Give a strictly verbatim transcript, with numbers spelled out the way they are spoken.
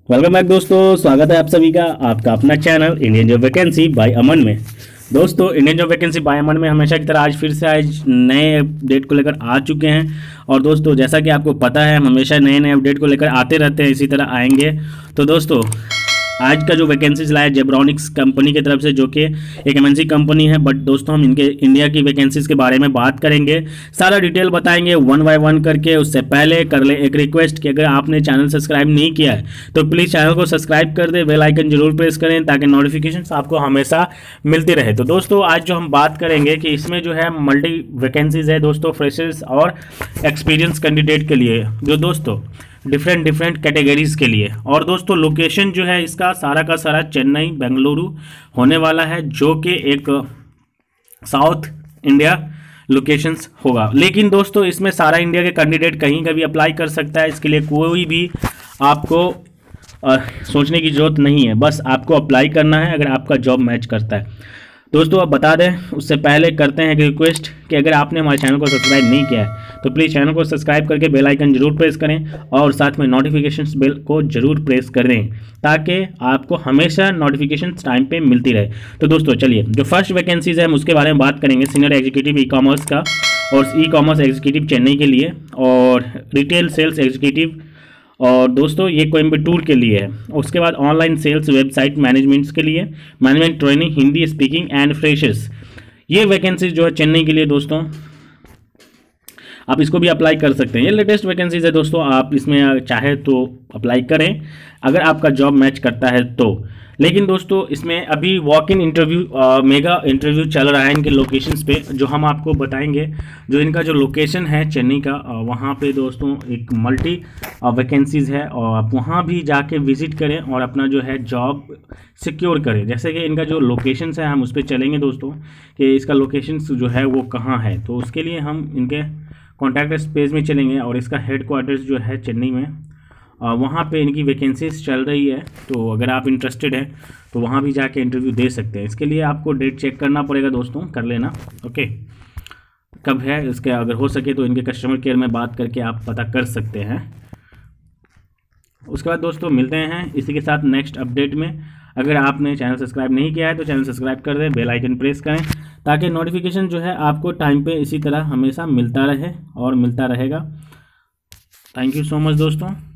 Welcome back दोस्तों, स्वागत है आप सभी का आपका अपना channel Indian job vacancy by Aman में। दोस्तों, Indian job vacancy by Aman में हमेशा की तरह आज फिर से आज नए अपडेट को लेकर आ चुके हैं। और दोस्तों, जैसा कि आपको पता है, हम हमेशा नए नए अपडेट को लेकर आते रहते हैं, इसी तरह आएंगे। तो दोस्तों, आज का जो वैकेंसीज लाया जेब्रॉनिक्स कंपनी की तरफ से, जो कि एक एमएनसी कंपनी है। बट दोस्तों, हम इनके इंडिया की वैकेंसीज के बारे में बात करेंगे, सारा डिटेल बताएंगे वन बाय वन करके। उससे पहले कर ले एक रिक्वेस्ट कि अगर आपने चैनल सब्सक्राइब नहीं किया है तो प्लीज़ चैनल को सब्सक्राइब कर दे, बेल आइकन जरूर प्रेस करें ताकि नोटिफिकेशन आपको हमेशा मिलती रहे। तो दोस्तों, आज जो हम बात करेंगे कि इसमें जो है मल्टी वैकेंसीज है दोस्तों, फ्रेशर्स और एक्सपीरियंस कैंडिडेट के लिए, जो दोस्तों डिफरेंट डिफरेंट कैटेगरीज के लिए। और दोस्तों, लोकेशन जो है इसका सारा का सारा चेन्नई बेंगलुरु होने वाला है, जो कि एक साउथ इंडिया लोकेशंस होगा। लेकिन दोस्तों, इसमें सारा इंडिया के कैंडिडेट कहीं का भी अप्लाई कर सकता है। इसके लिए कोई भी आपको आ, सोचने की ज़रूरत नहीं है, बस आपको अप्लाई करना है अगर आपका जॉब मैच करता है। दोस्तों, अब बता दें उससे पहले करते हैं एक रिक्वेस्ट कि अगर आपने हमारे चैनल को सब्सक्राइब नहीं किया है तो प्लीज़ चैनल को सब्सक्राइब करके बेल आइकन जरूर प्रेस करें और साथ में नोटिफिकेशंस बेल को जरूर प्रेस कर दें ताकि आपको हमेशा नोटिफिकेशंस टाइम पे मिलती रहे। तो दोस्तों, चलिए जो फर्स्ट वैकेंसीज है हम उसके बारे में बात करेंगे। सीनियर एग्जीक्यूटिव ई कॉमर्स का और ई कॉमर्स एग्जीक्यूटिव चेन्नई के लिए, और रिटेल सेल्स एग्जीक्यूटिव, और दोस्तों ये कोयम्बटूर के लिए है। उसके बाद ऑनलाइन सेल्स वेबसाइट मैनेजमेंट्स के लिए, management training Hindi speaking and freshers. ये वैकेंसीज जो है चेन्नई के लिए दोस्तों, आप इसको भी अप्लाई कर सकते हैं। ये लेटेस्ट वैकेंसीज है दोस्तों, आप इसमें चाहे तो अप्लाई करें अगर आपका जॉब मैच करता है तो। लेकिन दोस्तों, इसमें अभी walk in interview mega interview चल रहा है इनके लोकेशंस पे, जो हम आपको बताएंगे। जो इनका जो लोकेशन है चेन्नई का, वहाँ पे दोस्तों एक मल्टी वैकेंसीज है और आप वहाँ भी जाके विजिट करें और अपना जो है जॉब सिक्योर करें। जैसे कि इनका जो लोकेशंस है हम उस पर चलेंगे दोस्तों कि इसका लोकेशंस जो है वो कहाँ है। तो उसके लिए हम इनके कॉन्टैक्ट पेज में चलेंगे और इसका हेड क्वार्टर्स जो है चेन्नई में, वहाँ पे इनकी वैकेंसीज चल रही है। तो अगर आप इंटरेस्टेड हैं तो वहाँ भी जाके इंटरव्यू दे सकते हैं। इसके लिए आपको डेट चेक करना पड़ेगा दोस्तों, कर लेना ओके कब है इसके। अगर हो सके तो इनके कस्टमर केयर में बात करके आप पता कर सकते हैं। उसके बाद दोस्तों मिलते हैं इसी के साथ नेक्स्ट अपडेट में। अगर आपने चैनल सब्सक्राइब नहीं किया है तो चैनल सब्सक्राइब कर दें, बेल आइकन प्रेस करें ताकि नोटिफिकेशन जो है आपको टाइम पे इसी तरह हमेशा मिलता रहे और मिलता रहेगा। थैंक यू सो मच दोस्तों।